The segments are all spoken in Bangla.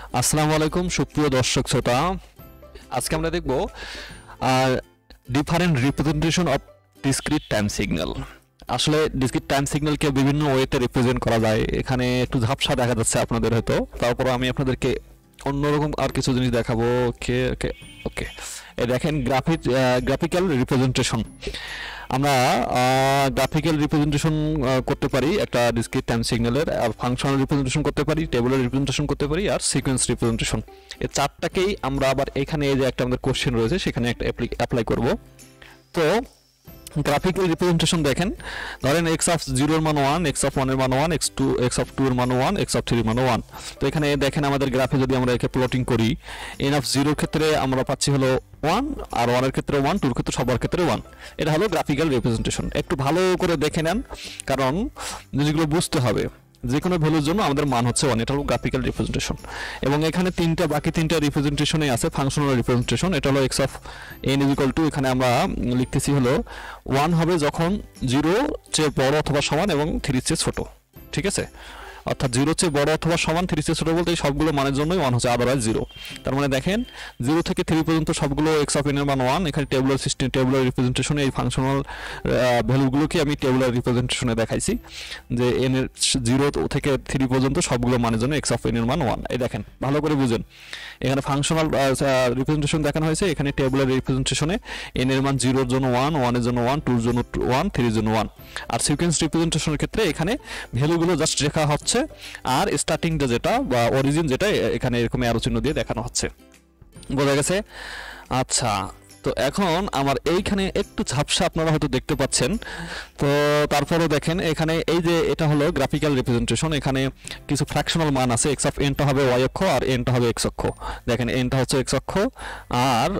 আসসালামু আলাইকুম সুপ্রিয় দর্শক শ্রোতা। আজকে আমরা দেখব different representation of discrete time signal. আসলে ডিসক্রিট টাইম সিগন্যালকে বিভিন্ন ওয়েতে রিপ্রেজেন্ট করা যায়। এখানে একটু ঝাপসা দেখা যাচ্ছে আপনাদের হয়তো, তারপরে আমি আপনাদেরকে অন্যরকম আর কিছু জিনিস দেখাবো। ওকে ওকে ওকে, এই দেখেন গ্রাফিক্যাল রিপ্রেজেন্টেশন। আমরা গ্রাফিক্যাল রিপ্রেজেন্টেশন করতে পারি একটা ডিসক্রিট টাইম সিগন্যালের, আর ফাংশনাল রিপ্রেজেন্টেশন করতে পারি, টেবুলার রিপ্রেজেন্টেশন করতে পারি, আর সিকোয়েন্স রিপ্রেজেন্টেশন। এই চারটাকেই আমরা আবার এখানে এই যে একটা আমাদের কোশ্চেন রয়েছে সেখানে একটা অ্যাপ্লাই করব। তো গ্রাফিক্যাল রিপ্রেজেন্টেশন দেখেন, ধরেন এক্স অফ 0 এর মান 1, এক্স অফ 1 এর মান 1, এক্স অফ 2 এর মান 1, এক্স অফ 3 এর মান 1। তো এখানে দেখেন আমাদের গ্রাফে যদি আমরা একে প্লটিং করি, এন অফ 0 এর ক্ষেত্রে আমরা পাচ্ছি হলো 1, আর 1 এর ক্ষেত্রে 1, 2 এর ক্ষেত্রে সবার ক্ষেত্রে 1। এটা হলো গ্রাফিক্যাল রিপ্রেজেন্টেশন। একটু ভালো করে দেখে নেন, কারণ জিনিসগুলো বুঝতে হবে। যে কোনো ভ্যালুর জন্য আমাদের মান হচ্ছে 1, এটা হলো গ্রাফিক্যাল রিপ্রেজেন্টেশন। এবং এখানে বাকি তিনটা রিপ্রেজেন্টেশনে আছে ফাংশনাল রিপ্রেজেন্টেশন। এটা হলো x of n is equal to, এখানে আমরা লিখতেছি হলো 1 হবে যখন 0 চেয়ে বড় অথবা সমান এবং 3 চেয়ে ছোট। ঠিক আছে, অর্থাৎ 0 চেয়ে বড় অথবা সমান, 3 চেয়ে ছোট বলতে এই সবগুলো মানের জন্যই 1 হচ্ছে, আদারওয়াইজ 0। তার মানে দেখেন 0 থেকে 3 পর্যন্ত সবগুলো এক্স অফ এন এর মান 1। এখানে টেবুলার সিস্টেম, টেবুলার রিপ্রেজেন্টেশনে এই ফাংশনাল ভ্যালুগুলোকে আমি টেবুলার রিপ্রেজেন্টেশনে দেখাইছি যে এন এর 0 থেকে 3 পর্যন্ত সবগুলো মানের জন্য এক্স অফ এন এর মান 1। এই দেখেন ভালো করে বুঝেন, এখানে ফাংশনাল রিপ্রেজেন্টেশন দেখানো হয়েছে, এখানে টেবুলার রিপ্রেজেন্টেশনে এন এর মান 0 এর জন্য 1, 1 এর জন্য 1, 2 এর জন্য 1, 3 এর জন্য 1। আর সিকোয়েন্স রিপ্রেজেন্টেশনের ক্ষেত্রে এখানে ভ্যালুগুলো জাস্ট লেখা হচ্ছে, আর স্টার্টিংটা যেটা বা অরিজিন যেটা এখানে এরকম অ্যারো চিহ্ন দিয়ে দেখানো হচ্ছে। বোঝা গেছে? আচ্ছা, তো এখন আমার এইখানে একটু ঝাপসা আপনারা হয়তো দেখতে পাচ্ছেন। তো তারপরেও দেখেন এখানে এই যে এটা হলো গ্রাফিক্যাল রিপ্রেজেন্টেশন। এখানে কিছু ফ্র্যাকশনাল মান আছে, এক্স অফ এনটা হবে ওয়াই অক্ষ আর এনটা হবে এক্স অক্ষ। দেখেন এনটা হচ্ছে এক্স অক্ষ আর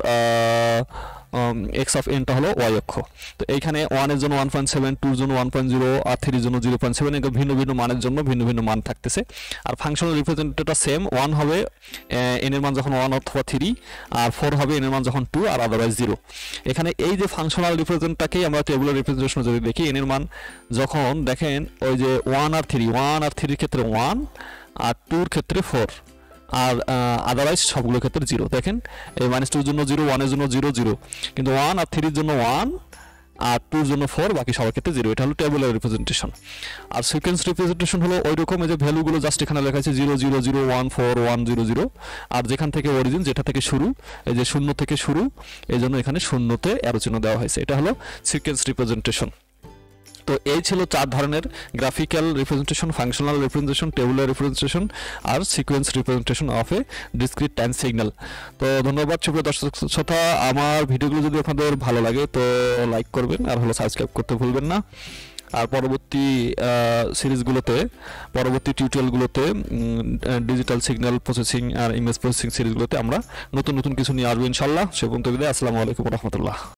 এক্স অফ এনটা হলো ওয়াই অক্ষ। তো এইখানে 1 এর জন্য 1.7, 2 এর জন্য 1.0 আর 3 এর জন্য 0.7। এগুলো ভিন্ন ভিন্ন মানের জন্য ভিন্ন ভিন্ন মান থাকতেছে। আর ফাংশনাল রিপ্রেজেন্টেশনটা সেম, 1 হবে এন এর মান যখন 1 অথবা 3, আর 4 হবে এন এর মান যখন 2, আর আদারওয়াইজ 0। এখানে এই যে ফাংশনাল রিপ্রেজেন্টটাকেই আমরা টেবুলার রিপ্রেজেন্টেশন যদি দেখি, এন এর মান যখন দেখেন ওই যে 1 আর 3 এর ক্ষেত্রে 1, আর 2 এর ক্ষেত্রে 4, আর আদারওয়াইজ সবগুলোর ক্ষেত্রে 0। দেখেন এই -2 এর জন্য 0, 1 এর জন্য 0 0, কিন্তু 1 আর 3 এর জন্য 1 আর 2 এর জন্য 4, বাকি সবার ক্ষেত্রে 0। এটা হলো টেবুলার রিপ্রেজেন্টেশন। আর সিকোয়েন্স রিপ্রেজেন্টেশন হলো ওই রকম, এই যে ভ্যালুগুলো জাস্ট এখানে লেখা আছে 0 0 0 1 4 1 0 0, আর যেখান থেকে অরিজিন, যেটা থেকে শুরু, এই যে 0 থেকে শুরু, এই জন্য এখানে 0-তে অ্যারো চিহ্ন দেওয়া হয়েছে। এটা হলো সিকোয়েন্স রিপ্রেজেন্টেশন। তো এই ছিল 4 ধরনের: graphical representation, functional representation, tabular representation, আর sequence representation of a discrete time signal. তো ধন্যবাদ সুপ্রিয় দর্শক শ্রোতা। আমার ভিডিওগুলো যদি আপনাদের ভালো লাগে তো লাইক করবেন, আর হলো সাবস্ক্রাইব করতে ভুলবেন না। আর পরবর্তী সিরিজগুলোতে, পরবর্তী টিউটোরিয়ালগুলোতে ডিজিটাল সিগন্যাল প্রসেসিং আর ইমেজ প্রসেসিং সিরিজগুলোতে আমরা নতুন নতুন কিছু নিয়ে আসবো ইনশাল্লাহ। সে পর্যন্ত বিদায়। আসসালামু আলাইকুম ওয়া রাহমাতুল্লাহ।